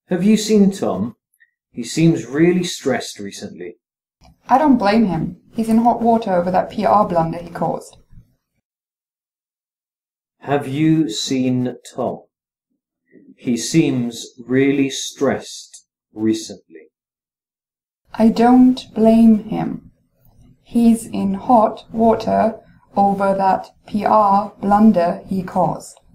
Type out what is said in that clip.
Have you seen Tom? He seems really stressed recently. I don't blame him. He's in hot water over that PR blunder he caused. Have you seen Tom? He seems really stressed recently. I don't blame him. He's in hot water over that PR blunder he caused.